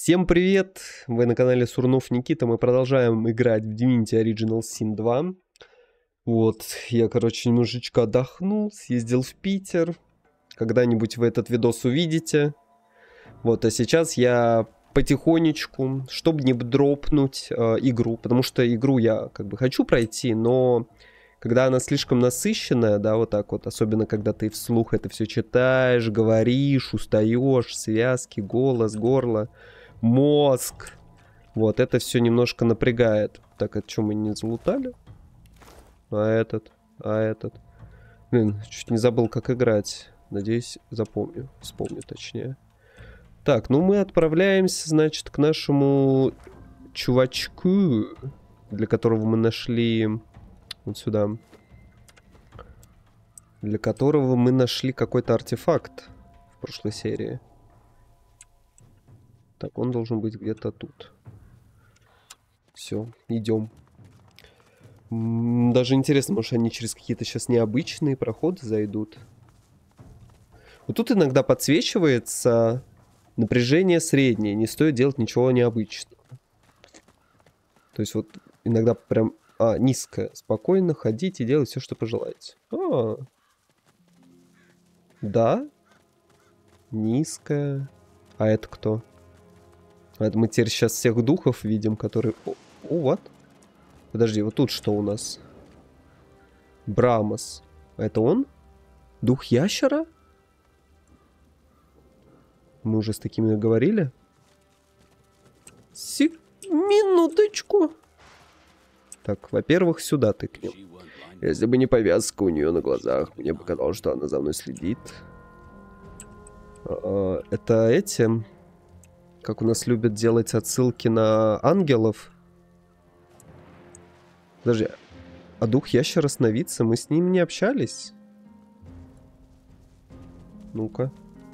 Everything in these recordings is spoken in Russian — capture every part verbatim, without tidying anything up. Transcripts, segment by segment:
Всем привет! Вы на канале Сурнов Никита. Мы продолжаем играть в Divinity Original Sin два. Вот, я, короче, немножечко отдохнул, съездил в Питер. Когда-нибудь вы этот видос увидите. Вот, а сейчас я потихонечку, чтобы не дропнуть э, игру, потому что игру я как бы хочу пройти, но когда она слишком насыщенная, да, вот так вот, особенно когда ты вслух это все читаешь, говоришь, устаешь, связки, голос, горло, мозг. Вот, это все немножко напрягает. Так, это что, мы не залутали? А этот, а этот. Блин, чуть не забыл, как играть. Надеюсь, запомню. Вспомню, точнее. Так, ну мы отправляемся, значит, к нашему чувачку, для которого мы нашли... Вот сюда. Для которого мы нашли какой-то артефакт в прошлой серии. Так, он должен быть где-то тут. Все, идем. Даже интересно, может, они через какие-то сейчас необычные проходы зайдут. Вот тут иногда подсвечивается напряжение среднее. Не стоит делать ничего необычного. То есть вот иногда прям... А, низкое. Спокойно ходить и делать все, что пожелаете. А. Да? Низкое. А это кто? А это мы теперь сейчас всех духов видим, которые... О, о, вот. Подожди, вот тут что у нас? Брамос. Это он? Дух ящера? Мы уже с такими говорили? Си... Минуточку. Так, во-первых, сюда тыкнем. Если бы не повязка у нее на глазах, мне бы казалось, что она за мной следит. А, это эти... Как у нас любят делать отсылки на ангелов. Подожди, а дух ящера сновидца? Мы с ним не общались? Ну-ка.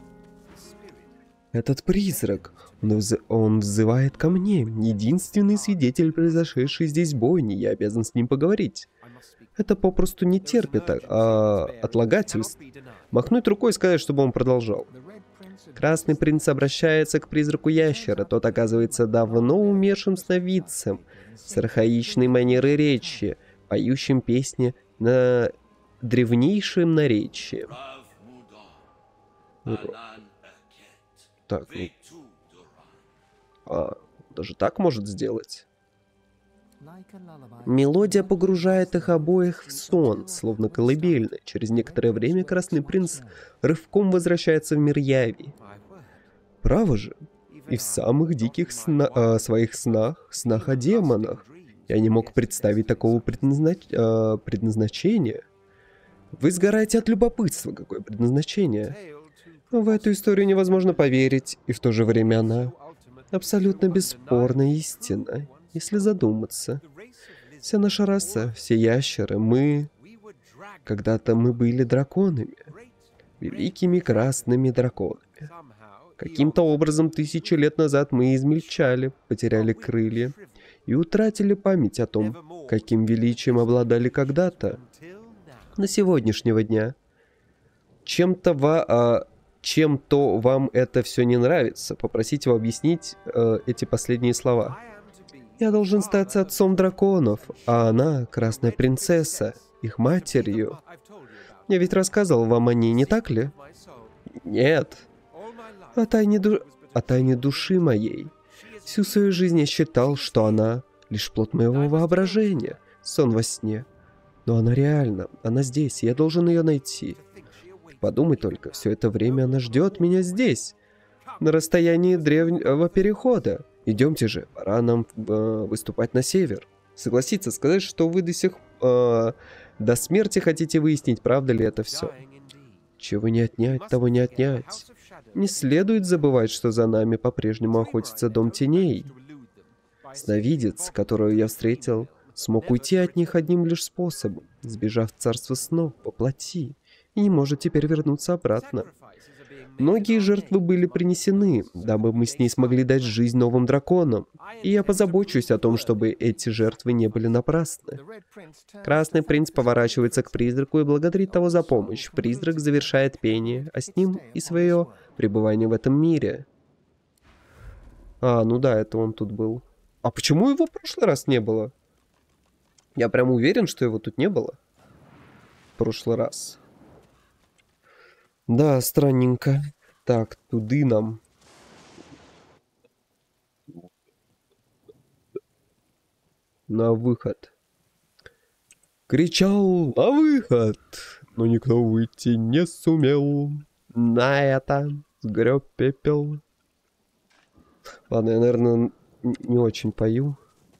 Этот призрак, он, вз... он взывает ко мне. Единственный свидетель произошедшей здесь бойни. Я обязан с ним поговорить. Это попросту не терпит а... отлагательств. Махнуть рукой и сказать, чтобы он продолжал. Красный принц обращается к призраку ящера. Тот оказывается давно умершим сновидцем, с архаичной манерой речи, поющим песни на древнейшем наречии. Так, ну... А, даже так может сделать? Мелодия погружает их обоих в сон, словно колыбельная. Через некоторое время Красный принц рывком возвращается в мир Яви. Право же, и в самых диких сна э, своих снах, снах о демонах, я не мог представить такого предназнач э, предназначения. Вы сгораете от любопытства, какое предназначение. В эту историю невозможно поверить, и в то же время она абсолютно бесспорная истина, если задуматься. Вся наша раса, все ящеры, мы... Когда-то мы были драконами. Великими красными драконами. Каким-то образом тысячи лет назад мы измельчали, потеряли крылья и утратили память о том, каким величием обладали когда-то. До сегодняшнего дня. Чем-то во... А, чем-то вам это все не нравится. Попросите его объяснить э, эти последние слова. Я должен стать отцом драконов, а она, красная принцесса, их матерью. Я ведь рассказывал вам о ней, не так ли? Нет. О тайне, ду... о тайне души моей. Всю свою жизнь я считал, что она лишь плод моего воображения, сон во сне. Но она реальна, она здесь, и я должен ее найти. Подумай только, все это время она ждет меня здесь, на расстоянии древнего перехода. Идемте же, пора нам э, выступать на север. Согласиться, сказать, что вы до сих э, до смерти хотите выяснить, правда ли это все. Чего не отнять, того не отнять. Не следует забывать, что за нами по-прежнему охотится Дом Теней. Сновидец, которого я встретил, смог уйти от них одним лишь способом, сбежав в царство снов по плоти, и не может теперь вернуться обратно. Многие жертвы были принесены, дабы мы с ней смогли дать жизнь новым драконам, и я позабочусь о том, чтобы эти жертвы не были напрасны. Красный принц поворачивается к призраку и благодарит того за помощь. Призрак завершает пение, а с ним и свое пребывание в этом мире. А, ну да, это он тут был. А почему его в прошлый раз не было? Я прям уверен, что его тут не было. В прошлый раз. Да, странненько. Так, туды нам. На выход. Кричал на выход, но никто выйти не сумел. На это сгреб пепел. Ладно, я, наверное, не очень пою.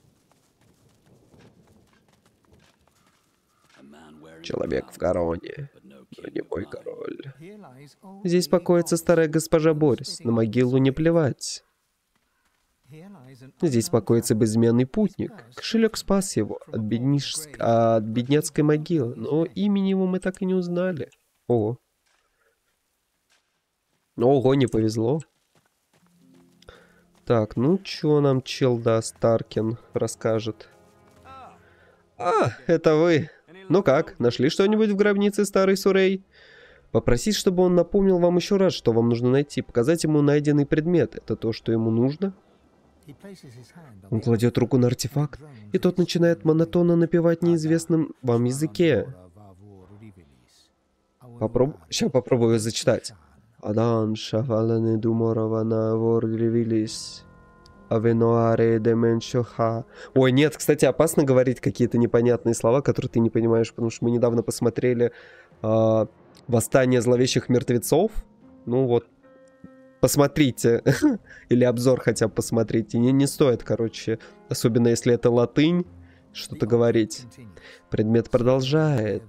Человек в короне, но не мой король. Здесь покоится старая госпожа Борис, на могилу не плевать. Здесь покоится безымянный путник. Кошелек спас его от, бедниш... от бедняцкой могилы, но имени его мы так и не узнали. Ого. Ого, не повезло. Так, ну чё нам чел даст, Таркин расскажет? А, это вы. Ну как, нашли что-нибудь в гробнице, старый Сурей? Попросить, чтобы он напомнил вам еще раз, что вам нужно найти. Показать ему найденный предмет. Это то, что ему нужно? Он кладет руку на артефакт, и тот начинает монотонно напевать неизвестным вам языке. Попроб... Сейчас попробую зачитать. Адан шаваланы думорована воргривились. Авенуаре деменшоха. Ой, нет, кстати, опасно говорить какие-то непонятные слова, которые ты не понимаешь, потому что мы недавно посмотрели э, «Восстание зловещих мертвецов». Ну вот, посмотрите. Или обзор хотя бы посмотрите. Не, не стоит, короче, особенно если это латынь, что-то говорить. Предмет продолжает.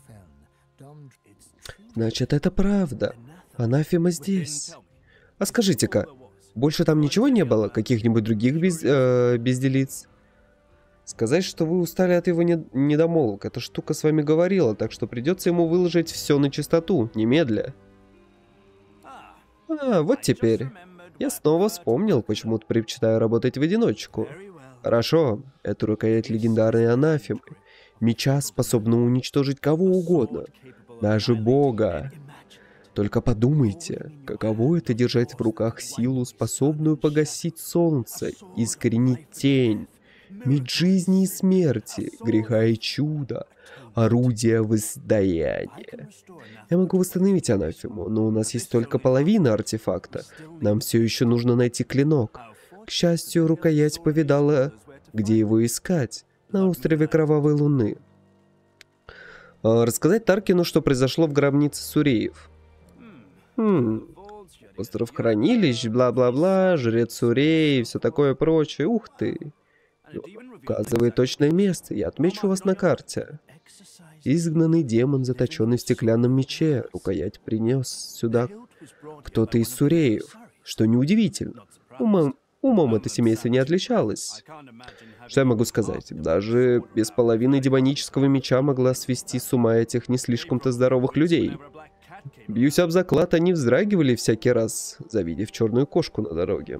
Значит, это правда. Анафема здесь. А скажите-ка, больше там ничего не было? Каких-нибудь других без, э, безделиц? Сказать, что вы устали от его не, недомолвок. Эта штука с вами говорила, так что придется ему выложить все на чистоту, немедля. А, вот теперь. Я снова вспомнил, почему-то предпочитаю работать в одиночку. Хорошо, это рукоять легендарной анафемы. Меча, способна уничтожить кого угодно. Даже Бога. Только подумайте, каково это держать в руках силу, способную погасить солнце, искоренить тень, меч жизни и смерти, греха и чуда, орудие воздаяния. Я могу восстановить анафему, но у нас есть только половина артефакта. Нам все еще нужно найти клинок. К счастью, рукоять повидала, где его искать, на острове Кровавой Луны. Рассказать Таркину, что произошло в гробнице Суреев. Хм. Остров хранилищ, бла-бла-бла, жрец Сурей и все такое прочее. Ух ты. Указывает точное место. Я отмечу вас на карте. Изгнанный демон, заточенный в стеклянном мече. Рукоять принес сюда кто-то из Суреев. Что неудивительно. Умом, умом это семейство не отличалось. Что я могу сказать? Даже без половины демонического меча могла свести с ума этих не слишком-то здоровых людей. Бьюсь об заклад, они вздрагивали всякий раз, завидев черную кошку на дороге.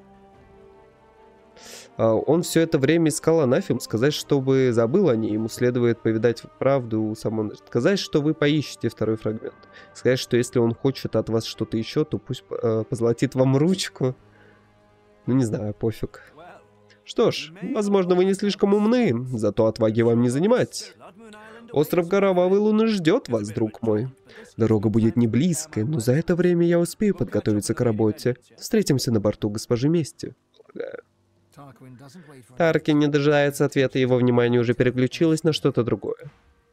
А он все это время искал анафем. Сказать, чтобы забыл о ней, ему следует повидать правду у самого. Сказать, что вы поищете второй фрагмент. Сказать, что если он хочет от вас что-то еще, то пусть э, позолотит вам ручку. Ну, не знаю, пофиг. Что ж, возможно, вы не слишком умны, зато отваги вам не занимать. Остров Кровавой Луны ждет вас, друг мой. Дорога будет не близкой, но за это время я успею подготовиться к работе. Встретимся на борту госпожи Мести. Таркин не дожидается ответа, его внимание уже переключилось на что-то другое.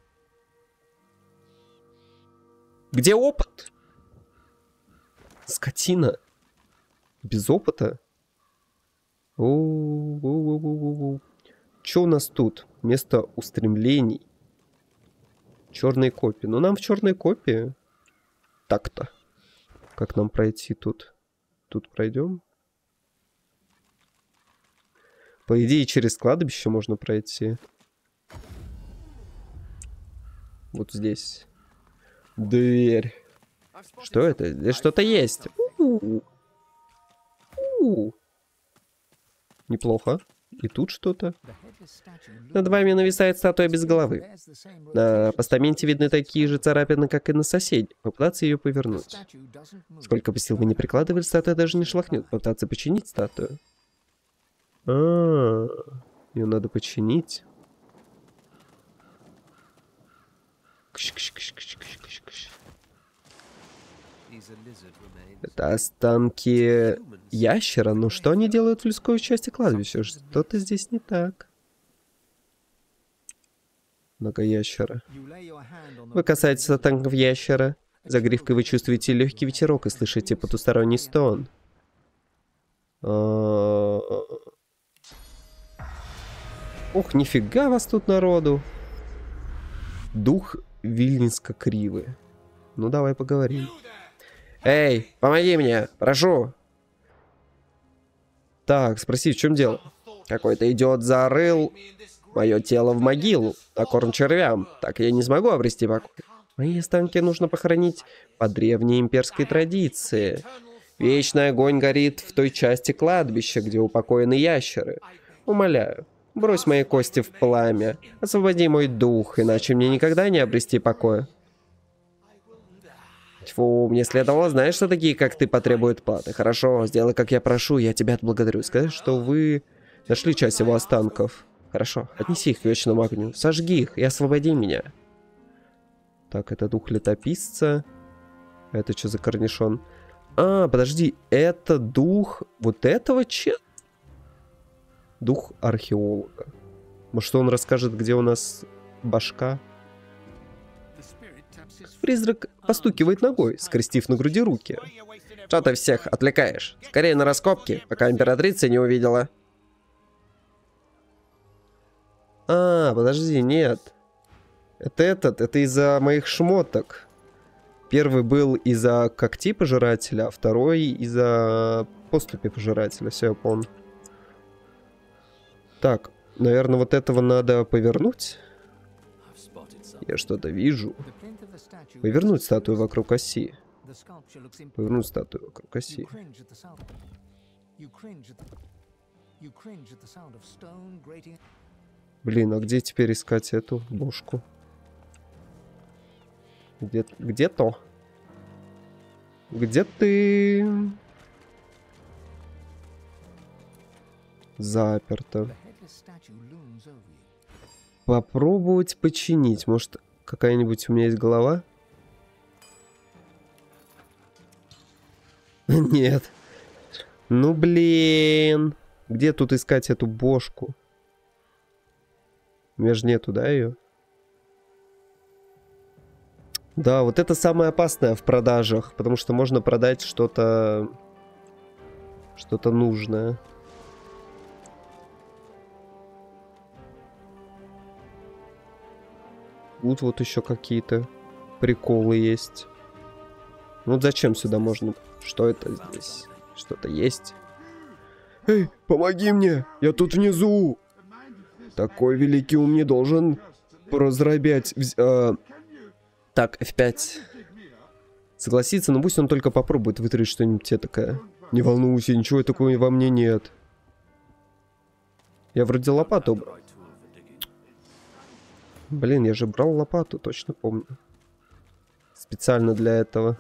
Где опыт? Скотина. Без опыта? О-о-о-о-о-о. Что у нас тут? Место устремлений. Черные копии. Ну, нам в черной копии. Так-то. Как нам пройти тут? Тут пройдем? По идее, через кладбище можно пройти. Вот здесь. Дверь. Что это? Здесь что-то есть. У-у-у. У-у-у. Неплохо. И тут что-то. Над вами нависает статуя без головы. На постаменте видны такие же царапины, как и на соседней. Попытаться ее повернуть. Сколько бы сил вы не прикладывали, статуя даже не шлахнет. Попытаться починить статую. А, ее надо починить. Это останки ящера. Но что они делают в людской части кладбища? Что-то здесь не так. Много ящера. Вы касаетесь останков ящера. За гривкой вы чувствуете легкий ветерок и слышите потусторонний стон. Ух, нифига вас тут народу. Дух Вильнинска-Кривы. Ну, давай поговорим. Эй, помоги мне, прошу. Так, спроси, в чем дело? Какой-то идиот зарыл мое тело в могилу, на корм червям. Так я не смогу обрести покой. Мои останки нужно похоронить по древней имперской традиции. Вечный огонь горит в той части кладбища, где упокоены ящеры. Умоляю, брось мои кости в пламя, освободи мой дух, иначе мне никогда не обрести покоя. Тьфу, мне следовало знать, что такие, как ты, потребуют платы. Хорошо, сделай, как я прошу, я тебя отблагодарю. Скажи, что вы нашли часть его останков. Хорошо, отнеси их к вечному огню, сожги их и освободи меня. Так, это дух летописца. Это что за корнишон? А, подожди, это дух вот этого че? Дух археолога. Может, он расскажет, где у нас башка? Призрак постукивает ногой, скрестив на груди руки. Что ты всех отвлекаешь? Скорее на раскопки, пока императрица не увидела. А, подожди, нет. Это этот, это из-за моих шмоток. Первый был из-за когтей пожирателя, а второй из-за поступи пожирателя. Все, я помню. Так, наверное, вот этого надо повернуть. Я что-то вижу. Повернуть статую вокруг оси. Повернуть статую вокруг оси. Блин, а где теперь искать эту бошку? Где, где то? Где ты? Заперто. Попробовать починить. Может, какая-нибудь у меня есть голова? Нет. Ну, блин. Где тут искать эту бошку? У меня же нету, да, ее? Да, вот это самое опасное в продажах, потому что можно продать что-то... Что-то нужное. Тут вот еще какие-то приколы есть. Вот зачем сюда можно? Что это здесь? Что-то есть? Эй, помоги мне! Я тут внизу! Такой великий ум не должен разрабять... Э... Так, эф пять. Согласиться, но пусть он только попробует вытворить что-нибудь тебе такое. Не волнуйся, ничего такого во мне нет. Я вроде лопату брал. Блин, я же брал лопату, точно помню. Специально для этого.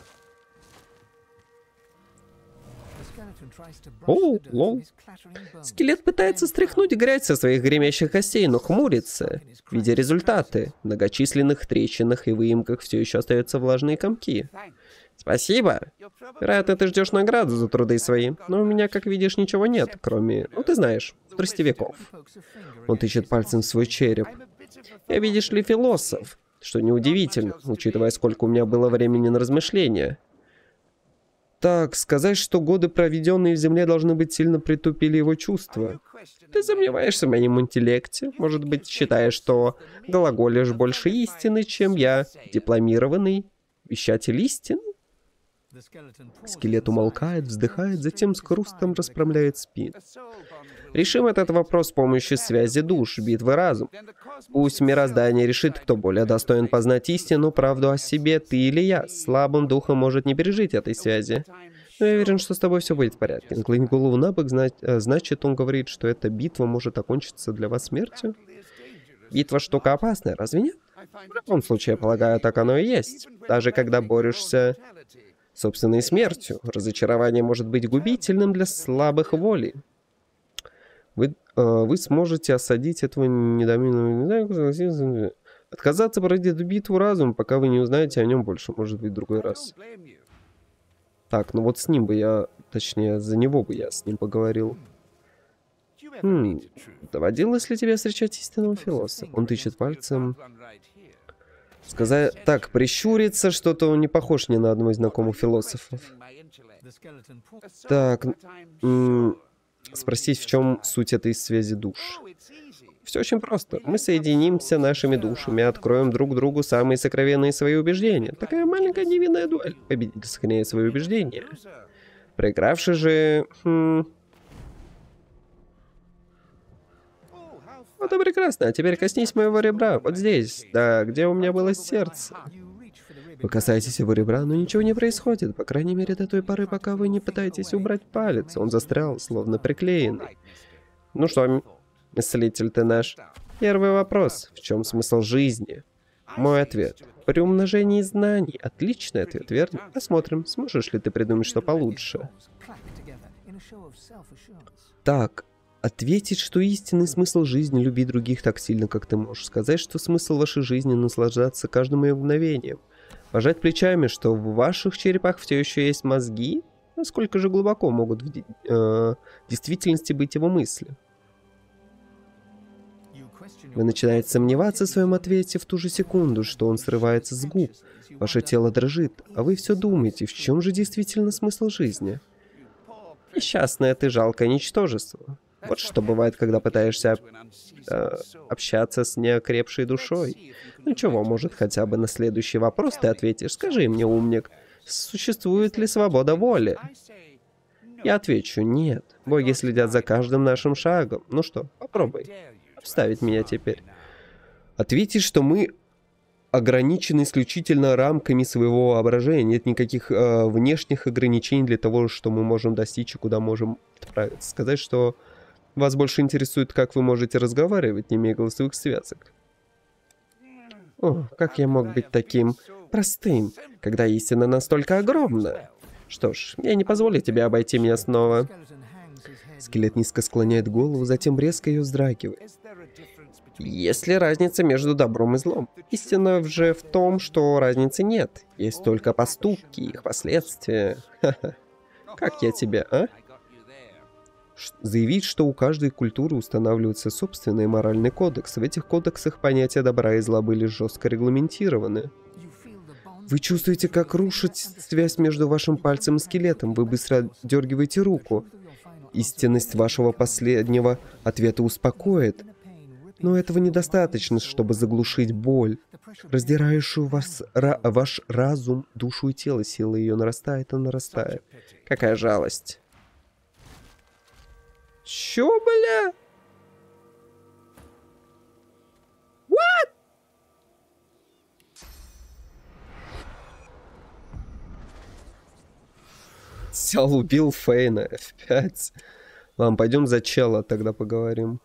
О, лол. Скелет пытается стряхнуть грязь со своих гремящих костей, но хмурится. Видя результаты, в многочисленных трещинах и выемках все еще остаются влажные комки. Спасибо. Вероятно, ты ждешь награду за труды свои, но у меня, как видишь, ничего нет, кроме, ну ты знаешь, страстевиков. Он тычет пальцем в свой череп. Я, видишь ли, философ, что неудивительно, учитывая, сколько у меня было времени на размышления. Так, сказать, что годы, проведенные в земле, должны быть сильно притупили его чувства. Ты сомневаешься в моем интеллекте? Может быть, считаешь, что глаголишь больше истины, чем я, дипломированный вещатель истины? Скелет умолкает, вздыхает, затем с хрустом расправляет спину. Решим этот вопрос с помощью связи душ, битвы разум. Пусть мироздание решит, кто более достоин познать истину, правду о себе, ты или я. Слабым духом может не пережить этой связи. Но я уверен, что с тобой все будет в порядке. Наклонив голову на бок, значит, он говорит, что эта битва может окончиться для вас смертью? Битва штука опасная, разве нет? В любом случае, я полагаю, так оно и есть. Даже когда борешься с собственной смертью, разочарование может быть губительным для слабых воли. Вы, э, вы сможете осадить этого недоминного... Отказаться пройти эту битву разум, пока вы не узнаете о нем больше, может быть, в другой раз. Так, ну вот с ним бы я, точнее, за него бы я с ним поговорил. Хм, доводилось ли тебе встречать истинного философа? Он тычет пальцем. Сказать, так, прищуриться, что-то он не похож ни на одного из знакомых философов. Так, спросить, в чем суть этой связи душ? Все очень просто. Мы соединимся нашими душами, откроем друг другу самые сокровенные свои убеждения. Такая маленькая невинная дуэль. Победитель сохраняет свои убеждения. Проигравший же... Хм... Вот и прекрасно. А теперь коснись моего ребра. Вот здесь. Да, где у меня было сердце. Вы касаетесь его ребра, но ничего не происходит. По крайней мере, до той поры, пока вы не пытаетесь убрать палец. Он застрял, словно приклеенный. Ну что, мыслитель ты наш? Первый вопрос. В чем смысл жизни? Мой ответ. При умножении знаний. Отличный ответ, верно? Посмотрим, сможешь ли ты придумать что получше. Так. Ответить, что истинный смысл жизни — любить других так сильно, как ты можешь. Сказать, что смысл вашей жизни — наслаждаться каждым ее мгновением. Пожать плечами, что в ваших черепах все еще есть мозги? Насколько же глубоко могут в э, действительности быть его мысли? Вы начинаете сомневаться в своем ответе в ту же секунду, что он срывается с губ. Ваше тело дрожит, а вы все думаете, в чем же действительно смысл жизни? Несчастное ты, жалкое ничтожество. Вот что бывает, когда пытаешься э, общаться с неокрепшей душой. Ну чего, может, хотя бы на следующий вопрос ты ответишь. Скажи мне, умник, существует ли свобода воли? Я отвечу, нет. Боги следят за каждым нашим шагом. Ну что, попробуй обставить меня теперь. Ответить, что мы ограничены исключительно рамками своего воображения. Нет никаких э, внешних ограничений для того, что мы можем достичь и куда можем отправиться. Сказать, что вас больше интересует, как вы можете разговаривать, не имея голосовых связок. О, как я мог быть таким простым, когда истина настолько огромна? Что ж, я не позволю тебе обойти меня снова. Скелет низко склоняет голову, затем резко ее вздрагивает. Есть ли разница между добром и злом? Истина же в том, что разницы нет. Есть только поступки, их последствия. Ха-ха. Как я тебе, а? Заявить, что у каждой культуры устанавливается собственный моральный кодекс. В этих кодексах понятия добра и зла были жестко регламентированы. Вы чувствуете, как рушит связь между вашим пальцем и скелетом. Вы быстро дергиваете руку. Истинность вашего последнего ответа успокоит. Но этого недостаточно, чтобы заглушить боль, раздирающую вас, ра, ваш разум, душу и тело. Сила ее нарастает и нарастает. Какая жалость. Чё, бля? What? Сял убил Фейна. эф пять. Ладно, пойдем за чела тогда поговорим.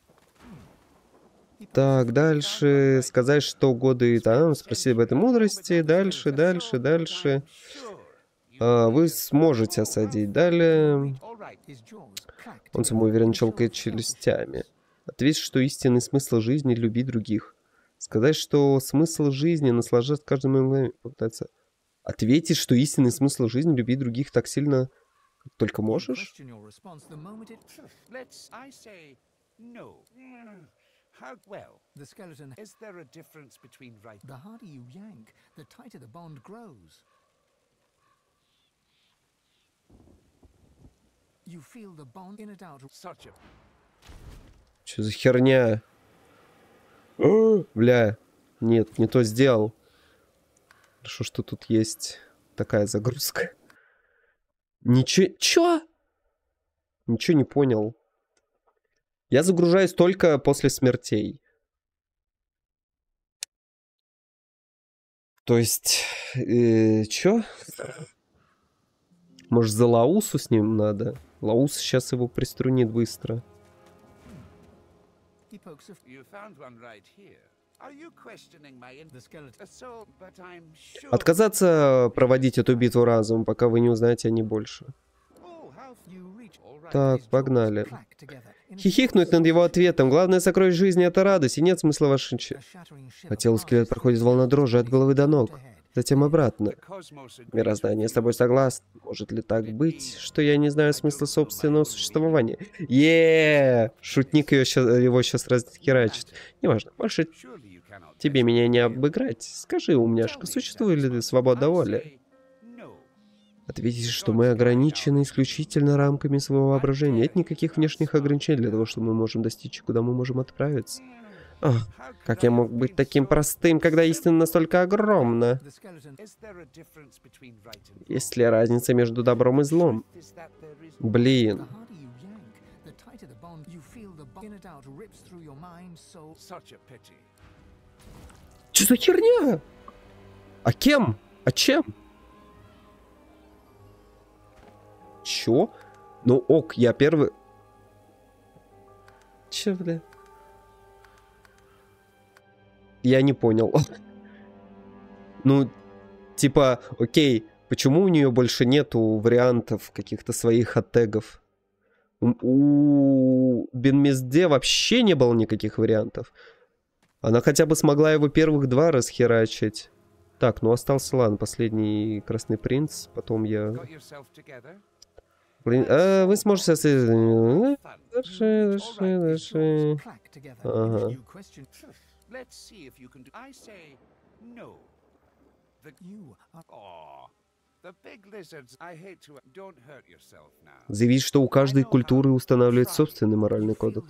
Так, дальше. Сказать, что годы там, спросить об этой мудрости. Дальше, дальше, дальше. А, вы сможете осадить. Далее. Он самоуверенно щелкает челюстями. Ответить, что истинный смысл жизни — любить других. Сказать, что смысл жизни — наслаждаться каждым мгновением. Попытаться ответить, что истинный смысл жизни — любить других так сильно, как только можешь. Что за херня? О, бля. Нет, не то сделал. Хорошо, что тут есть такая загрузка. Ничего... Чё? Ничего не понял. Я загружаюсь только после смертей. То есть... Э, чё? Может, за Лаусу с ним надо? Лаус сейчас его приструнит быстро. Отказаться проводить эту битву разом, пока вы не узнаете о ней больше. Так, погнали. Хихикнуть над его ответом. Главное сокровище жизни — это радость, и нет смысла вашей... По телу скелет проходит волна дрожи от головы до ног. Затем обратно. Мироздание с тобой согласно. Может ли так быть, что я не знаю смысла собственного существования? Еее! Шутник ее щас, его сейчас расхерачит. Неважно, больше тебе меня не обыграть. Скажи, умняшка, существует ли свобода воли? Ответить, что мы ограничены исключительно рамками своего воображения. Нет никаких внешних ограничений для того, чтобы мы можем достичь, куда мы можем отправиться. Ах, как я мог быть таким простым, когда истина настолько огромна? Есть ли разница между добром и злом? Блин. Что за херня? А кем? А чем? Чё? Ну ок, я первый... Чё, бля? Я не понял. Ну, типа, окей, почему у нее больше нету вариантов каких-то своих оттегов? У, у Бенмезде вообще не было никаких вариантов. Она хотя бы смогла его первых два расхерачить. Так, ну остался, ладно, последний Красный Принц. Потом я... Блин, а вы сможете... Дыши, дыши, дыши. Ага. Заявить, что у каждой культуры устанавливает собственный моральный кодекс.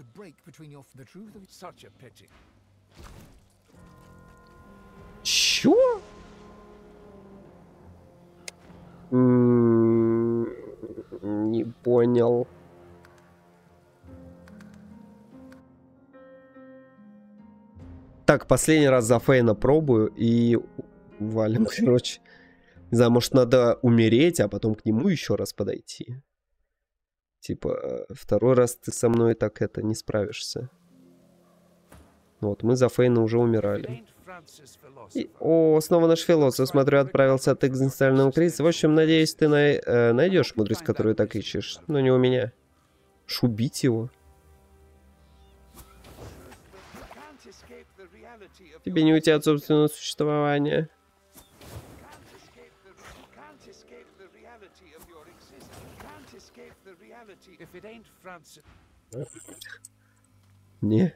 Чё? М-м-м, не понял. Так, последний раз за Фейна пробую и валим, короче. Не знаю, может, надо умереть, а потом к нему еще раз подойти. Типа, второй раз ты со мной так это не справишься. Вот, мы за Фейна уже умирали. И, о, снова наш философ, смотрю, отправился от экзистенциального кризиса. В общем, надеюсь, ты най э, найдешь мудрость, которую так ищешь. Но не у меня. Ш, убить его? Тебе не уйти от собственного существования. Не.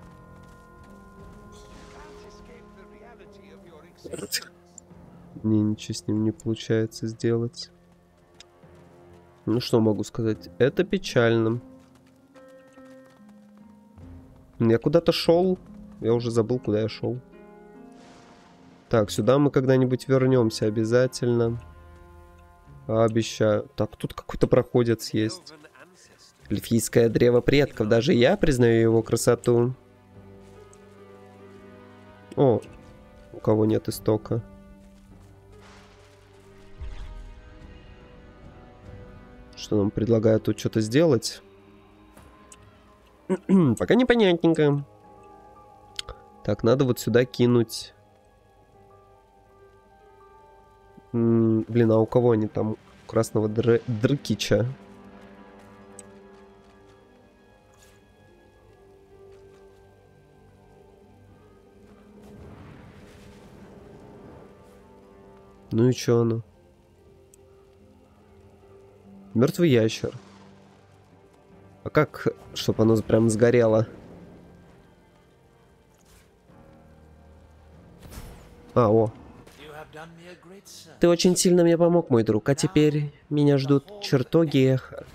Не, ничего с ним не получается сделать. Ну, что могу сказать? Это печально. Я куда-то шел. Я уже забыл, куда я шел. Так, сюда мы когда-нибудь вернемся обязательно. Обещаю. Так, тут какой-то проходец есть. Эльфийское древо предков. Даже я признаю его красоту. О, у кого нет истока. Что нам предлагают тут что-то сделать? Пока непонятненько. Так, надо вот сюда кинуть. М -м, блин, а у кого они там? У красного др Дрыкича. Ну и чё оно? Мертвый ящер. А как, чтобы оно прям сгорело? А, о. Ты очень сильно мне помог, мой друг. А теперь меня ждут чертоги эха.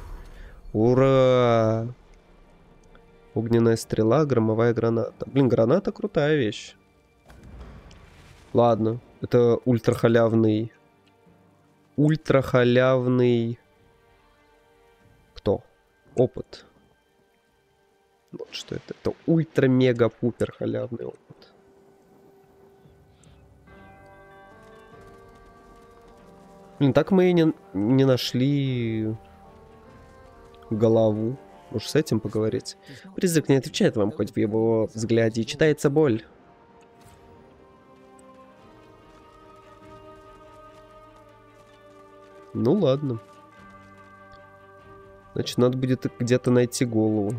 Ура! Огненная стрела, громовая граната. Блин, граната крутая вещь. Ладно. Это ультрахалявный... Ультрахалявный... Кто? Опыт. Вот что это. Это ультра-мега-пупер халявный опыт. Блин, так мы и не, не нашли голову. Может, с этим поговорить? Призрак не отвечает вам, хоть в его взгляде читается боль. Ну ладно. Значит, надо будет где-то найти голову.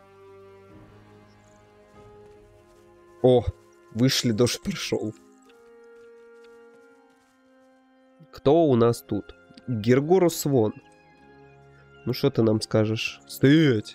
О, вышли, дождь пришел. Кто у нас тут? Гергорус Вон. Ну что ты нам скажешь? Стоять!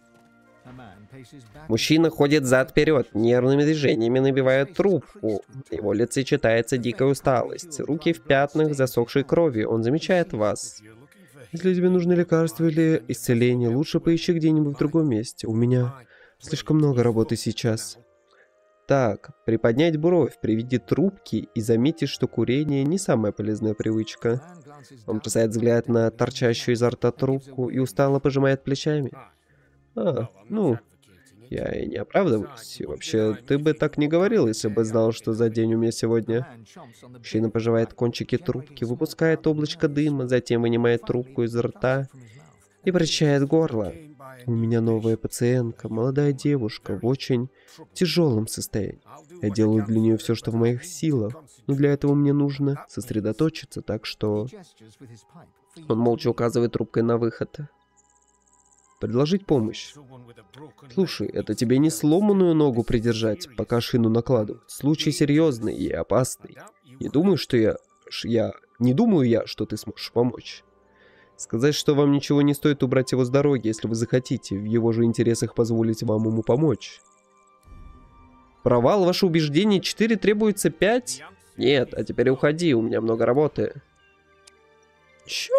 Мужчина ходит зад-вперед, нервными движениями набивает трубку. В его лице читается дикая усталость. Руки в пятнах засохшей крови. Он замечает вас. Если тебе нужны лекарства или исцеление, лучше поищи где-нибудь в другом месте. У меня слишком много работы сейчас. Так, приподнять бровь при виде трубки и заметить, что курение не самая полезная привычка. Он бросает взгляд на торчащую изо рта трубку и устало пожимает плечами. А, ну, я и не оправдываюсь. И вообще, ты бы так не говорил, если бы знал, что за день у меня сегодня. Мужчина пожимает кончики трубки, выпускает облачко дыма, затем вынимает трубку из рта и прочищает горло. У меня новая пациентка, молодая девушка, в очень тяжелом состоянии. Я делаю для нее все, что в моих силах, но для этого мне нужно сосредоточиться, так что... Он молча указывает трубкой на выход. Предложить помощь. Слушай, это тебе не сломанную ногу придержать, пока шину накладывают. Случай серьезный и опасный. Не думаю, что я... я... Не думаю я, что ты сможешь помочь. Сказать, что вам ничего не стоит убрать его с дороги, если вы захотите. В его же интересах позволить вам ему помочь. Провал, ваше убеждение, четыре требуется пять? Нет, а теперь уходи, у меня много работы. Чё?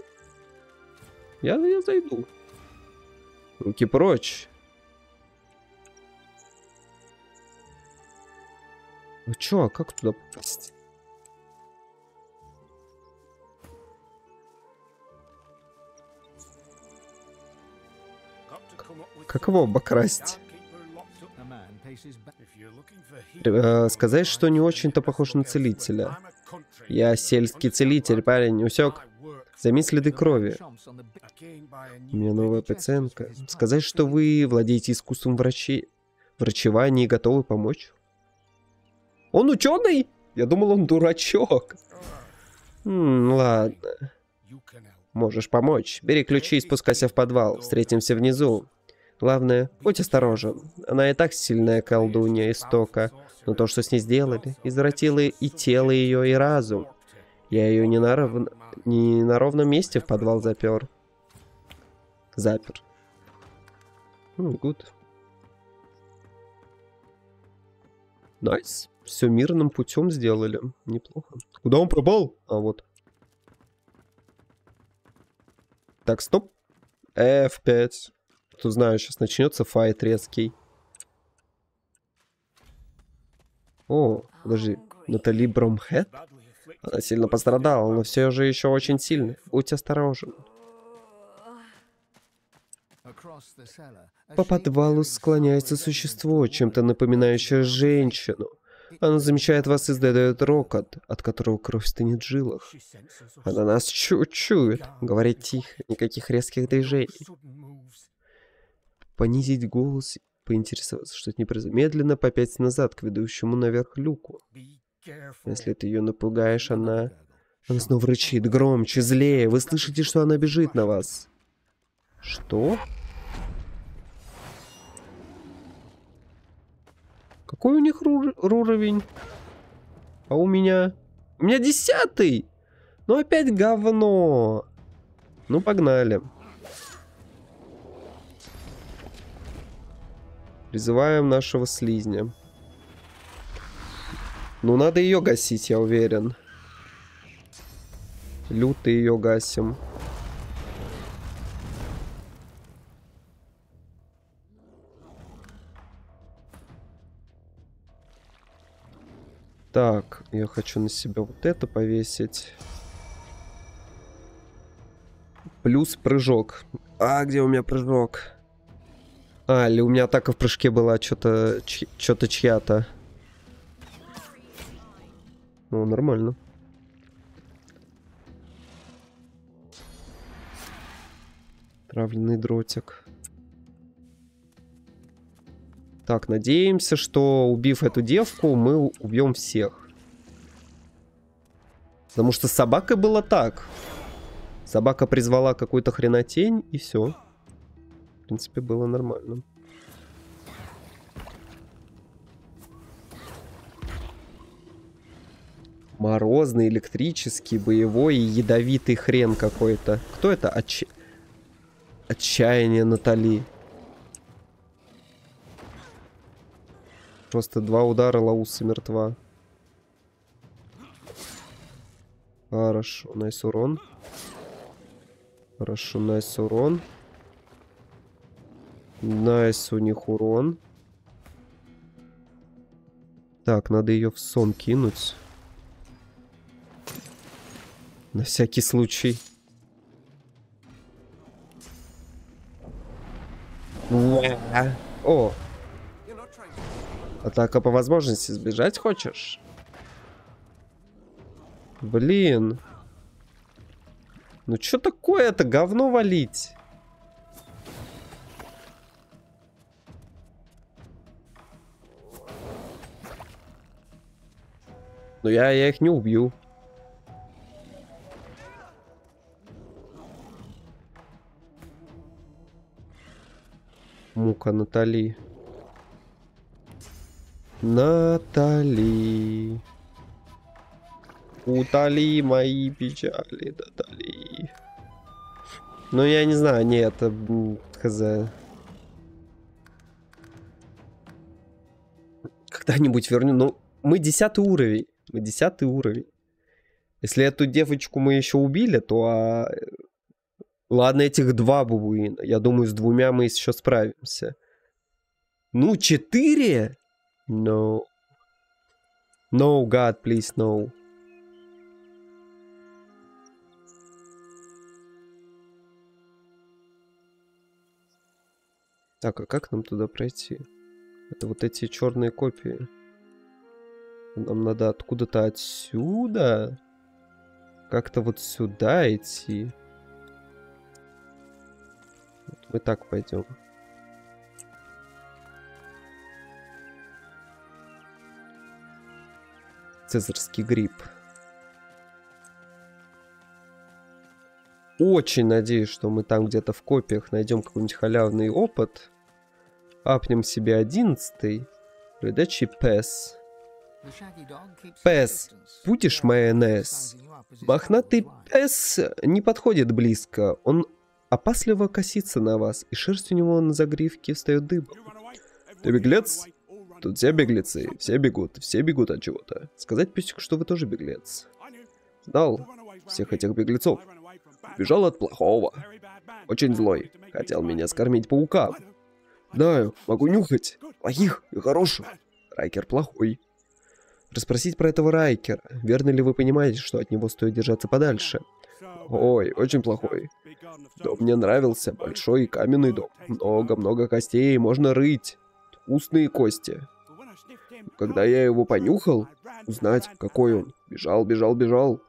Я, я зайду. Руки прочь. Ну чё, а как туда попасть? Как его обокрасть? Э, сказать, что не очень-то похож на целителя. Я сельский целитель, парень, усек. Заметь следы крови. У меня новая пациентка. Сказать, что вы владеете искусством врачей... врачевания и готовы помочь? Он ученый? Я думал, он дурачок. М, ладно. Можешь помочь. Бери ключи и спускайся в подвал. Встретимся внизу. Главное, будь осторожен. Она и так сильная колдунья истока. Но то, что с ней сделали, извратило и тело ее, и разум. Я ее не на, ров... не на ровном месте в подвал запер. Запер. Ну, гуд. Найс. Все мирным путем сделали. Неплохо. Куда он пропал? А, вот. Так, стоп. эф пять. Кто знаю, сейчас начнется файт резкий. О, подожди. Натали Бромхед? Она сильно пострадала, но все же еще очень сильная. Будь осторожен. По подвалу склоняется существо, чем-то напоминающее женщину. Она замечает вас и издает рокот, от которого кровь стынет в жилах. Она нас чу-чует. Говорит тихо, никаких резких движений. Понизить голос, поинтересоваться, что это не произойдет. Медленно попять назад к ведущему наверх люку. Если ты ее напугаешь, она... Она снова рычит, громче, злее. Вы слышите, что она бежит на вас. Что? Какой у них рур... уровень? А у меня... У меня десятый! Ну опять говно! Ну погнали. Призываем нашего слизня. Ну, надо ее гасить, я уверен. Люто ее гасим. Так, я хочу на себя вот это повесить. Плюс прыжок. А, где у меня прыжок? А, или у меня атака в прыжке была что-то что-то чья-то. Ну, нормально. Травленный дротик. Так, надеемся, что убив эту девку, мы убьем всех. Потому что с собакой было так. Собака призвала какую-то хренотень, и все. В принципе, было нормально. Морозный, электрический, боевой и ядовитый хрен какой-то. Кто это? Отч... Отчаяние Натали. Просто два удара, Лауса мертва. Хорошо, найс урон. Хорошо, найс урон. Найс у них урон. Так, надо ее в сон кинуть. На всякий случай. О! Атака по возможности. Сбежать хочешь? Блин. Ну что такое-то? Говно валить. Но я, я их не убью. Мука Натали. Натали. Утоли мои печали, Натали. Ну, я не знаю, нет, это хз. Когда-нибудь верну. Ну, мы десятый уровень. Мы десятый уровень. Если эту девочку мы еще убили, то... А... Ладно, этих два бабуина. Я думаю, с двумя мы еще справимся. Ну, четыре? No. No, God, please, no. Так, а как нам туда пройти? Это вот эти черные копии. Нам надо откуда-то отсюда. Как-то вот сюда идти. Вот мы так пойдем. Цезарский гриб. Очень надеюсь, что мы там где-то в копиях найдем какой-нибудь халявный опыт. Апнем себе одиннадцатый. Передачи пес. Пес, будешь майонез? Мохнатый пес не подходит близко. Он опасливо косится на вас, и шерсть у него на загривке встает дыбом. Ты беглец? Тут все беглецы, все бегут, все бегут от чего-то. Сказать песику, что вы тоже беглец. Знал всех этих беглецов. Бежал от плохого. Очень злой. Хотел меня скормить паукам. Знаю, могу нюхать. Плохих и хороших. Райкер плохой. Расспросить про этого Райкера. Верно ли вы понимаете, что от него стоит держаться подальше? Ой, очень плохой. Дом мне нравился. Большой каменный дом. Много-много костей. Можно рыть. Вкусные кости. Когда я его понюхал, узнать, какой он. Бежал, бежал, бежал.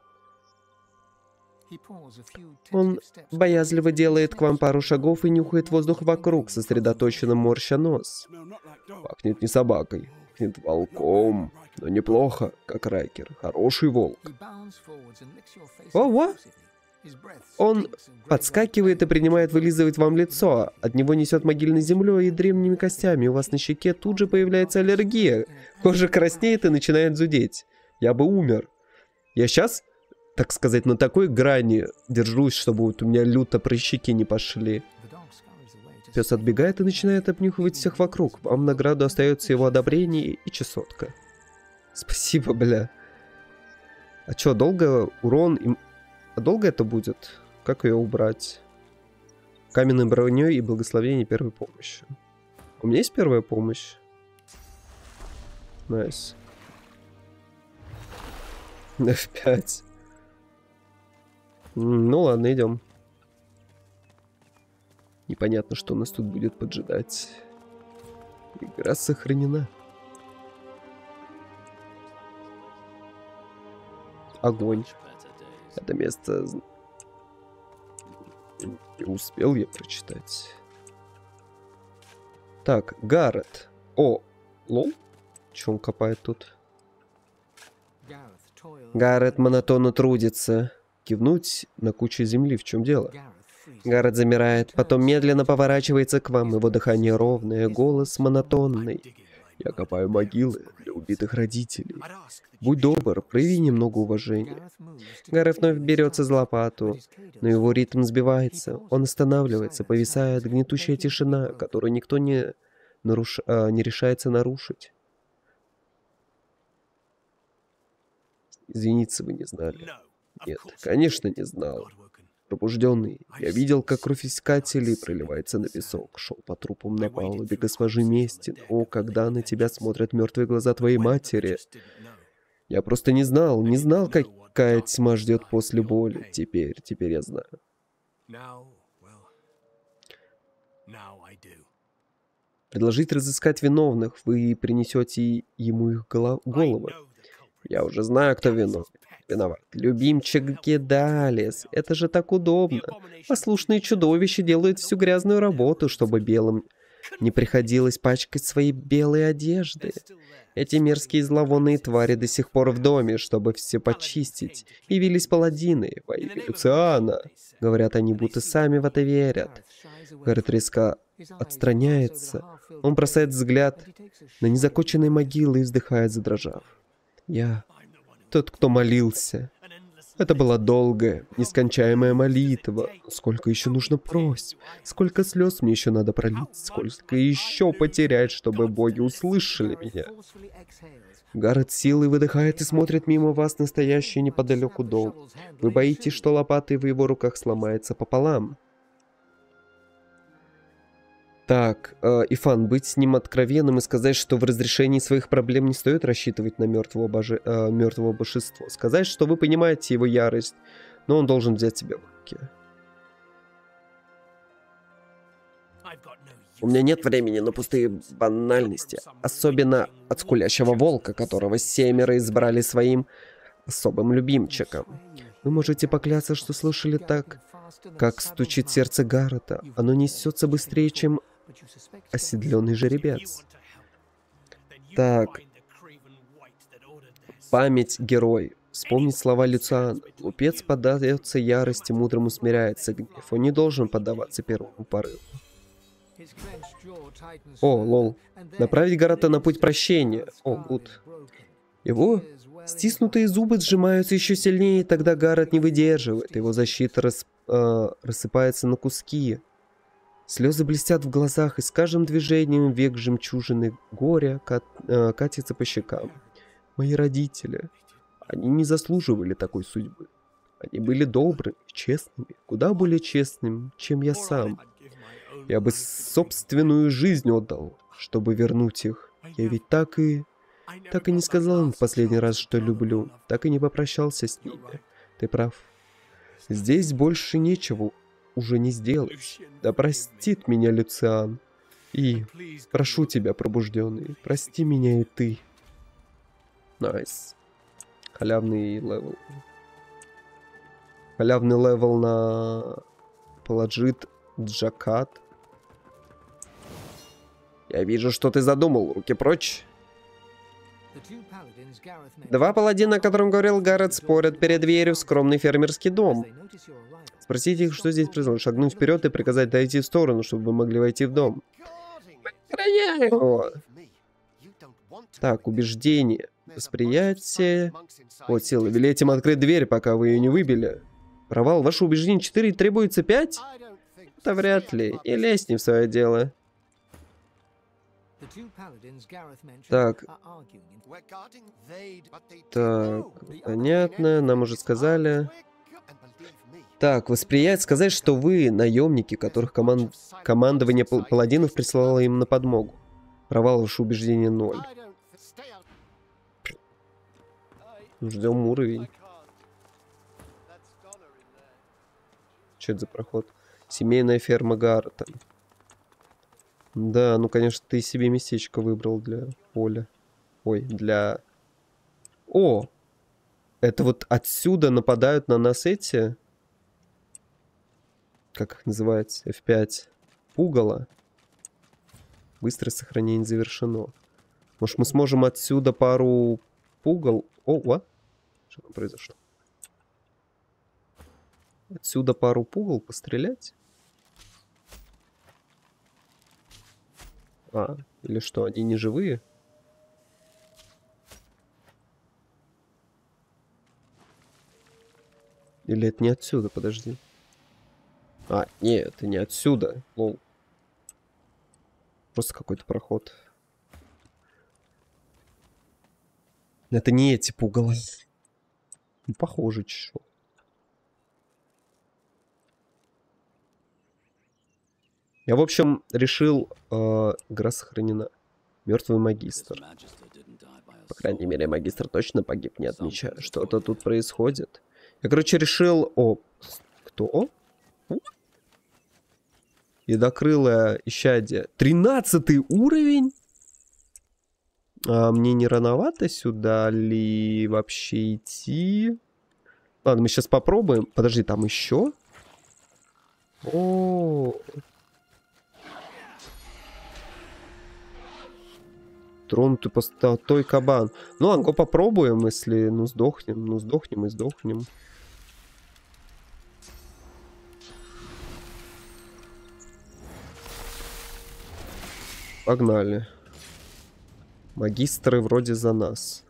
Он боязливо делает к вам пару шагов и нюхает воздух вокруг, сосредоточенно морща нос. Пахнет не собакой, пахнет волком, но неплохо, как Райкер. Хороший волк. Ого! Он подскакивает и принимает вылизывать вам лицо. От него несет могильной землей и древними костями. У вас на щеке тут же появляется аллергия. Кожа краснеет и начинает зудеть. Я бы умер. Я сейчас, так сказать, на такой грани держусь, чтобы вот у меня люто прыщики не пошли. Пес отбегает и начинает обнюхивать всех вокруг. Вам в награду остается его одобрение и чесотка. Спасибо, бля. А чё, долго урон им... А долго это будет? Как ее убрать? Каменной броней и благословение первой помощи. У меня есть первая помощь? Найс. эф пять. Ну ладно, идем. Непонятно, что нас тут будет поджидать. Игра сохранена. Огонь. Это место... Не успел я прочитать. Так, Гаррет. О, лол? Че он копает тут? Гаррет монотонно трудится. кивнуть на кучу земли. В чем дело? Гаррет замирает, потом медленно поворачивается к вам. Его дыхание ровное, голос монотонный. Я копаю могилы для убитых родителей. Будь добр, прояви немного уважения. Гаррет вновь берется за лопату, но его ритм сбивается. Он останавливается, повисает гнетущая тишина, которую никто не, наруш... а, не решается нарушить. Извиниться вы не знали. Нет, конечно, не знал. Пробужденный, я видел, как кровь искателей проливается на песок, шел по трупам на палубе госпожи Мести. О, когда на тебя смотрят мертвые глаза твоей матери. Я просто не знал, не знал, какая тьма ждет после боли. Теперь, теперь я знаю. Предложить разыскать виновных, вы принесете ему их головы. Я уже знаю, кто виновен. Виноват. Любимчик Гедалис. Это же так удобно. Послушные чудовища делают всю грязную работу, чтобы белым не приходилось пачкать свои белые одежды. Эти мерзкие зловонные твари до сих пор в доме, чтобы все почистить. Явились паладины во имя Люциана. Говорят они, будто сами в это верят. Гаррет резко отстраняется. Он бросает взгляд на незаконченные могилы и вздыхает, задрожав. Я тот, кто молился. Это была долгая, нескончаемая молитва. Сколько еще нужно просьб? Сколько слез мне еще надо пролить? Сколько еще потерять, чтобы боги услышали меня? Гаррет силой выдыхает и смотрит мимо вас настоящий неподалеку дом. Вы боитесь, что лопата в его руках сломается пополам. Так, э, Ифан, быть с ним откровенным и сказать, что в разрешении своих проблем не стоит рассчитывать на мертвого, боже... э, мертвого божества. Сказать, что вы понимаете его ярость, но он должен взять себя в руки. У меня нет времени на пустые банальности. Особенно от скулящего волка, которого семеро избрали своим особым любимчиком. Вы можете поклясться, что слышали так, как стучит сердце Гаррета. Оно несется быстрее, чем оседленный жеребец. Так. Память герой. Вспомнить слова Люциана. Глупец поддается ярости, мудрому смиряется гнев. Он не должен поддаваться первому порыву. О, лол. Направить Гаррета на путь прощения. О, гуд. Его стиснутые зубы сжимаются еще сильнее, и тогда Гаррет не выдерживает. Его защита рас, э, рассыпается на куски. Слезы блестят в глазах, и с каждым движением век жемчужины горя кат, э, катится по щекам. Мои родители, они не заслуживали такой судьбы. Они были добрыми, честными, куда более честными, чем я сам. Я бы собственную жизнь отдал, чтобы вернуть их. Я ведь так и... Так и не сказал им в последний раз, что люблю. Так и не попрощался с ними. Ты прав. Здесь больше нечего уже не сделать. Да простит меня Люциан. И прошу тебя, пробужденный, прости меня и ты. Найс. Халявный левел. Халявный левел на Паладжит Джакат. Я вижу, что ты задумал. Руки прочь. Два паладина, о котором говорил Гаррет, спорят перед дверью в скромный фермерский дом. Спросите их, что здесь произошло. Шагнуть вперед и приказать дойти в сторону, чтобы вы могли войти в дом. О. Так, убеждение. Восприятие. Вот силы. Велите им открыть дверь, пока вы ее не выбили. Провал. Ваше убеждение четыре, требуется пять? Это вряд ли. Не лезь не в свое дело. Так. Так, понятно, нам уже сказали. Так, восприять, сказать, что вы наемники, которых команд... командование пал паладинов прислало им на подмогу. Провал, ваше убеждение ноль. Ждем уровень. Что это за проход? Семейная ферма Гаррета. Да, ну конечно, ты себе местечко выбрал для поля. Ой, для... О! Это вот отсюда нападают на нас эти... Как их называется? эф пять. Пугало. Быстрое сохранение завершено. Может, мы сможем отсюда пару пугал... О, what? Что там произошло? Отсюда пару пугал пострелять? А, или что, они не живые? Или это не отсюда, подожди. А, нет, это не отсюда. Лол. Просто какой-то проход. Это не эти пугалы. Ну, похоже, чё. Я, в общем, решил... Э, игра сохранена. Мертвый магистр. По крайней мере, магистр точно погиб, не отмечаю. Что-то тут происходит. Я, короче, решил... О, кто? Едокрылое исчадие. Тринадцатый уровень? А мне не рановато сюда ли вообще идти? Ладно, мы сейчас попробуем. Подожди, там еще? О, тронутый пустотой кабан. Ну ладно, попробуем, если ну сдохнем, ну сдохнем и сдохнем. Погнали. Магистры вроде за нас.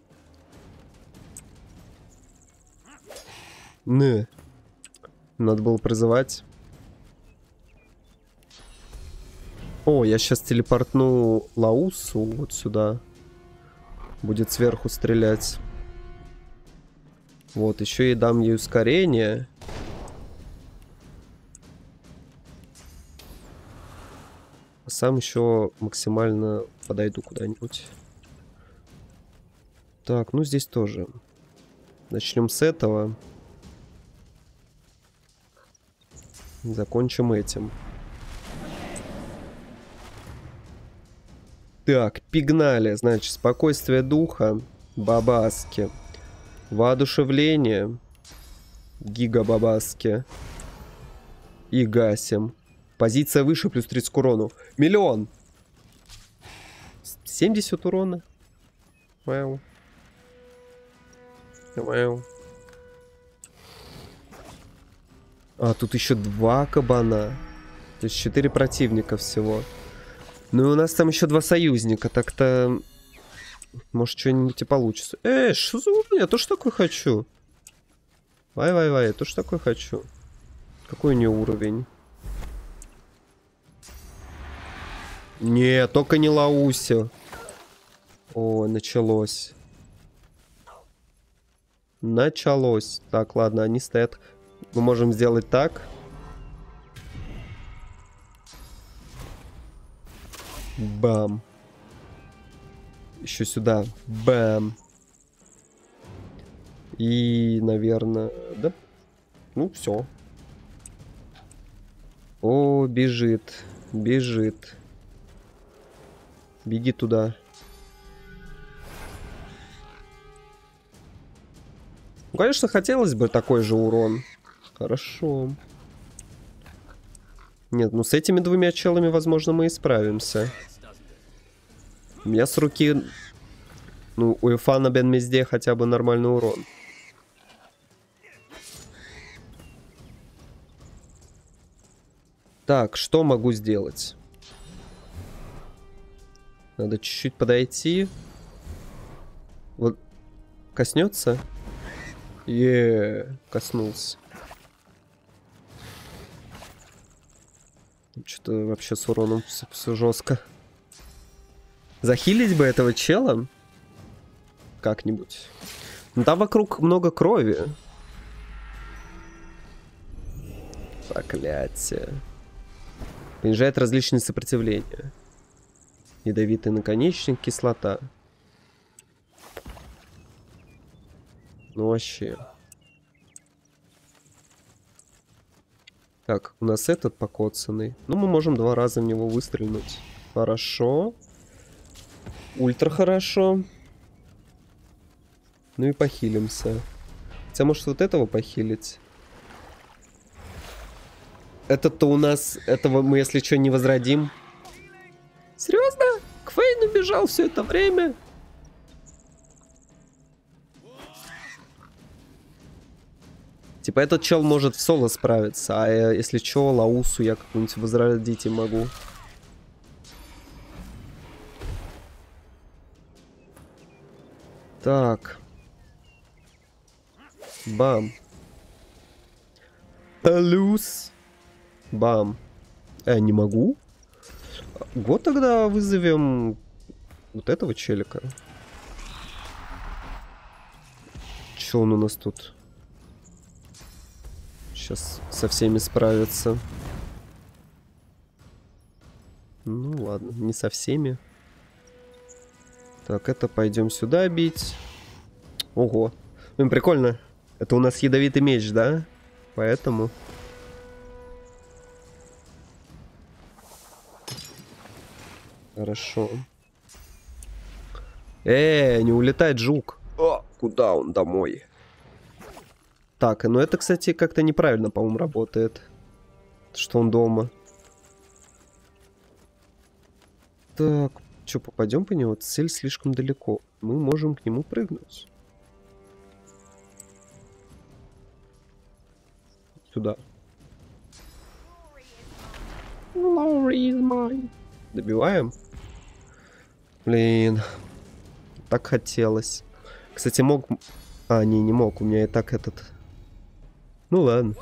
Не. Надо было призывать. О, я сейчас телепортну Лаусу вот сюда. Будет сверху стрелять. Вот, еще и дам ей ускорение. А сам еще максимально подойду куда-нибудь. Так, ну здесь тоже. Начнем с этого. Закончим этим. Так, пигнали. Значит, спокойствие духа. Бабаски. Воодушевление. Гига-бабаски. И гасим. Позиция выше, плюс тридцать к урону. Миллион. семьдесят урона. Вау. Вау. А, тут еще два кабана. То есть четыре противника всего. Ну и у нас там еще два союзника. Так-то... Может, что-нибудь и получится. Эй, что за уровень? Я тоже такой хочу. Вай-вай-вай, я тоже такой хочу. Какой у нее уровень? Не, только не Лауси. О, началось. Началось. Так, ладно, они стоят. Мы можем сделать так. Бам. Еще сюда. Бам. И, наверное... Да. Ну, все. О, бежит. Бежит. Беги туда. Ну, конечно, хотелось бы такой же урон. Хорошо. Нет, ну с этими двумя челами, возможно, мы и справимся. У меня с руки... Ну, у Эфана Бен Мезде хотя бы нормальный урон. Так, что могу сделать? Надо чуть-чуть подойти. Вот. Коснется? Еее, коснулся. Что-то вообще с уроном все, все жестко. Захилить бы этого чела? Как-нибудь. Ну там вокруг много крови. Проклятие. Понижает различные сопротивления. Ядовитый наконечник, кислота. Ну вообще. Так, у нас этот покоцанный. Ну, мы можем два раза в него выстрелить. Хорошо. Ультра хорошо. Ну и похилимся. Хотя, может, вот этого похилить? Этот-то у нас... Этого мы, если что, не возродим. Серьезно? К Фейну бежал все это время? Типа этот чел может в соло справиться, а я, если чё, Лаусу я какую-нибудь возродить и могу. Так. Бам. Алюс. Бам. Э, не могу? Вот тогда вызовем вот этого челика. Чё он у нас тут? Сейчас со всеми справится. Ну ладно, не со всеми. Так, это пойдем сюда бить. Ого. Блин, прикольно. Это у нас ядовитый меч, да? Поэтому... Хорошо. Э, не улетает жук. О, куда он? Домой. Так, ну это, кстати, как-то неправильно, по-моему, работает. Что он дома. Так, что, попадем по нему? Цель слишком далеко. Мы можем к нему прыгнуть. Сюда. Добиваем? Блин. Так хотелось. Кстати, мог... А, не, не мог. У меня и так этот... Ну ладно.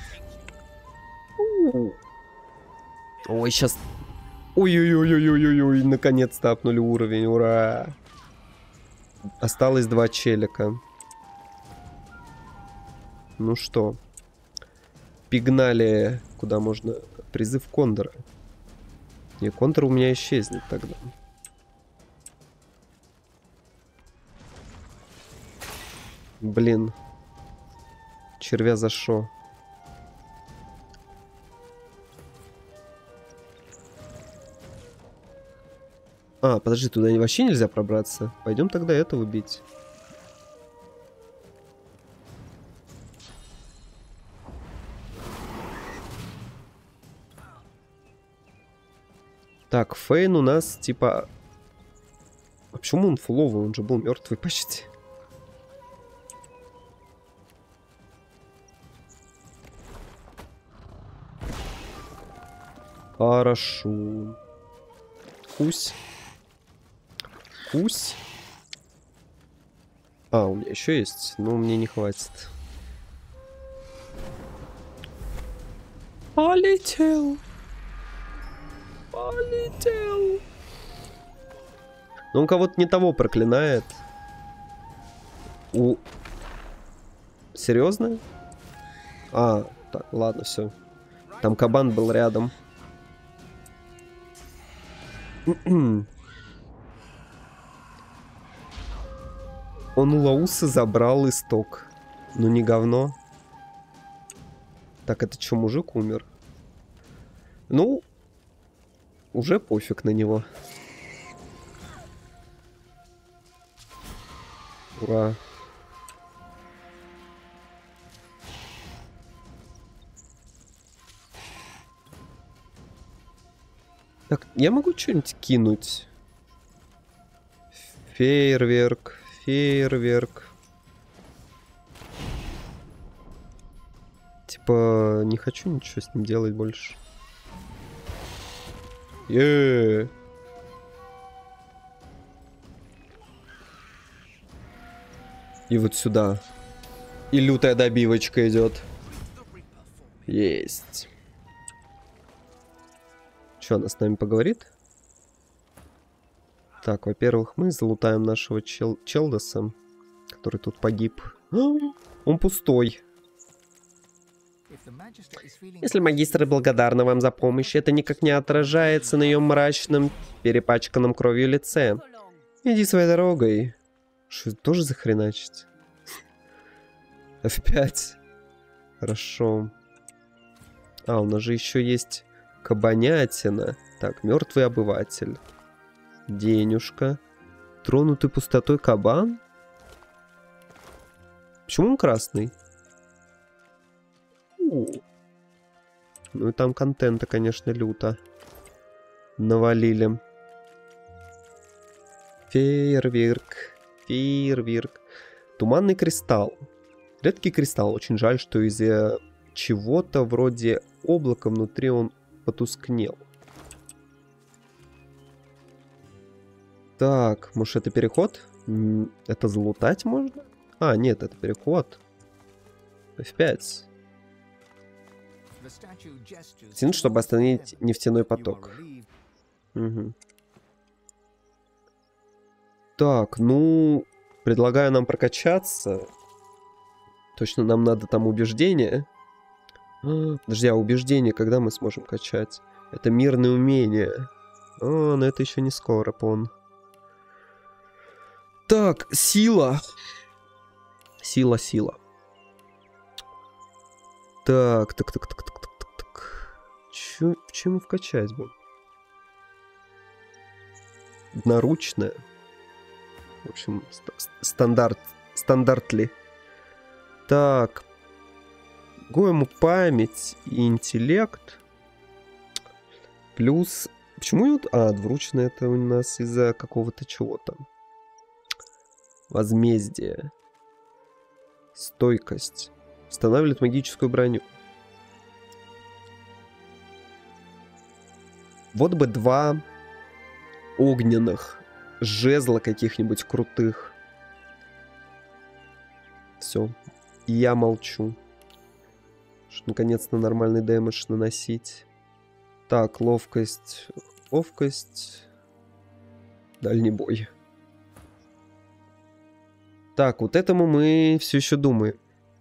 Ой, сейчас... Ой-ой-ой-ой-ой-ой, наконец-то апнули уровень, ура! Осталось два челика. Ну что? Пигнали, куда можно... Призыв Кондора. И Кондор у меня исчезнет тогда. Блин. Червя за шо? А, подожди, туда вообще нельзя пробраться. Пойдем тогда этого бить. Так, Фейн у нас типа... А почему он фуловый? Он же был мертвый почти. Хорошо. Кусь. Кусь. А, у меня еще есть, но мне не хватит. Полетел. Полетел. Но он кого-то не того проклинает. У... Серьезно? А, так, ладно, все. Там кабан был рядом. Он у Лауса забрал исток. Ну не говно. Так, это что, мужик умер? Ну, уже пофиг на него. Ура. Так, я могу что-нибудь кинуть? Фейерверк, фейерверк. Типа, не хочу ничего с ним делать больше. Е-е-е. И вот сюда. И лютая добивочка идет. Есть. Что, она с нами поговорит? Так, во-первых, мы залутаем нашего чел Челдоса, который тут погиб. Он пустой. Если магистр благодарна вам за помощь, это никак не отражается на ее мрачном, перепачканном кровью лице. Иди своей дорогой. Что это тоже захреначить? эф пять. Хорошо. А, у нас же еще есть кабанятина. Так, мертвый обыватель. Денюшка. Тронутый пустотой кабан? Почему он красный? У. Ну и там контента, конечно, люто навалили. Фейерверк. Фейерверк. Туманный кристалл. Редкий кристалл. Очень жаль, что из-за чего-то вроде облака внутри он потускнел. Так, может это переход? Это залутать можно? А, нет, это переход. эф пять. Тянуть, чтобы остановить нефтяной поток. Угу. Так, ну... Предлагаю нам прокачаться. Точно нам надо там убеждение. А, подожди, а убеждение когда мы сможем качать? Это мирные умения. А, но это еще не скоро, пон. Так, сила. Сила, сила. Так, так, так, так, так, так, так, так. Чё, в чем вкачать будем? Наручная. В общем, ст стандарт, стандартли. Так. Гоему память и интеллект. Плюс... Почему... А, двуручное это у нас из-за какого-то чего-то. Возмездие. Стойкость. Устанавливает магическую броню. Вот бы два огненных жезла каких-нибудь крутых. Все. И я молчу. Чтобы наконец-то нормальный дэмэдж наносить. Так, ловкость. Ловкость. Дальний бой. Так, вот этому мы все еще думаем.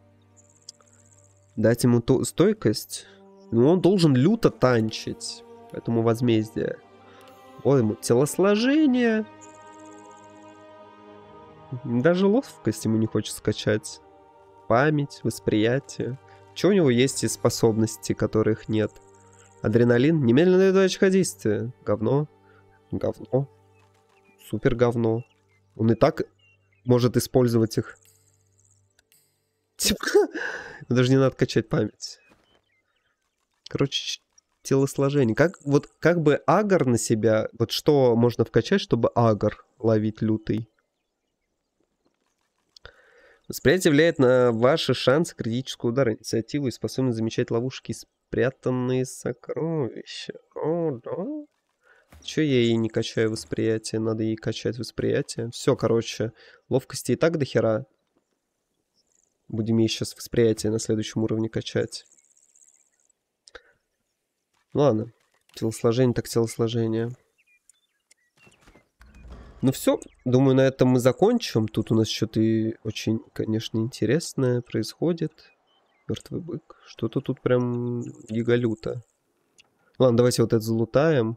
Дать ему то стойкость. Но он должен люто танчить. Поэтому возмездие. Ой, ему телосложение. Даже ловкость ему не хочет скачать. Память, восприятие. Что у него есть из способностей, которых нет? Адреналин. Немедленно дает два очка действия. Говно. Говно. Супер говно. Он и так может использовать их. Типа, даже не надо качать память. Короче, телосложение. Как, вот, как бы агр на себя... Вот что можно вкачать, чтобы агр ловить лютый? Восприятие влияет на ваши шансы критического удара, инициативу и способность замечать ловушки и спрятанные сокровища. О, да? Че я ей не качаю восприятие? Надо ей качать восприятие. Все, короче, ловкости и так до хера. Будем ей сейчас восприятие на следующем уровне качать. Ладно. Телосложение так телосложение. Ну все, думаю, на этом мы закончим. Тут у нас что-то очень, конечно, интересное происходит. Мертвый бык. Что-то тут прям гигалюта. Ладно, давайте вот это залутаем.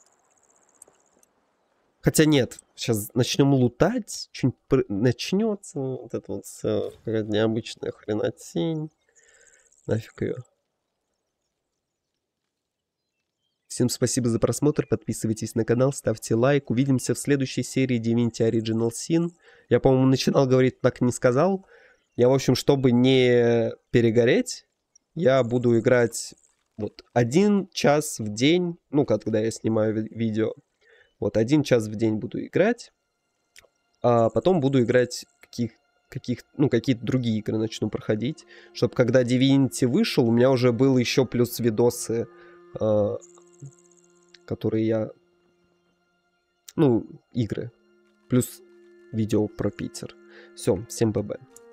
Хотя нет, сейчас начнем лутать, что-нибудь начнется, вот это вот все, какая-то необычная хренотень. Нафиг ее. Всем спасибо за просмотр, подписывайтесь на канал, ставьте лайк. Увидимся в следующей серии Divinity Original Sin. Я, по-моему, начинал говорить, так не сказал. Я, в общем, чтобы не перегореть, я буду играть вот один час в день, ну, когда я снимаю ви видео. Вот один час в день буду играть, а потом буду играть каких, каких, ну, какие-то другие игры начну проходить, чтобы когда Divinity вышел, у меня уже был еще плюс видосы, э, которые я, ну, игры, плюс видео про Питер. Все, всем бэ бэ.